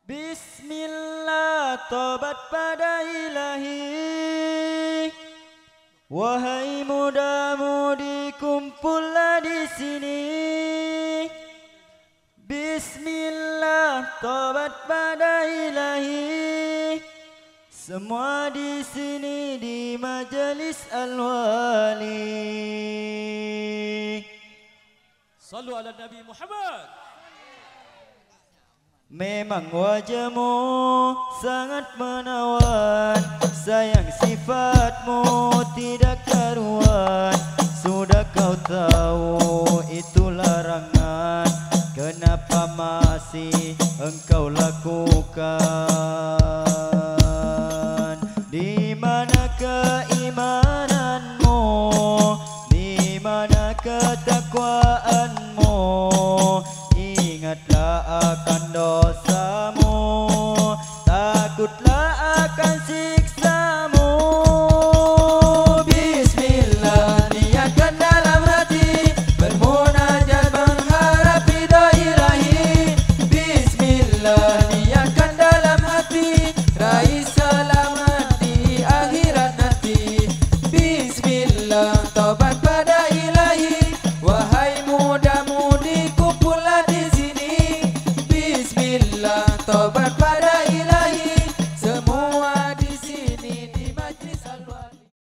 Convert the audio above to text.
Bismillah, tobat pada ilahi. Wahai muda-mudi, kumpullah di sini. Bismillah, tobat pada ilahi. Semua di sini di majelis al-wali. Sallu ala Nabi Muhammad. Memang wajahmu sangat menawan, sayang sifatmu tidak karuan. Sudah kau tahu itu larangan, kenapa masih engkau lakukan?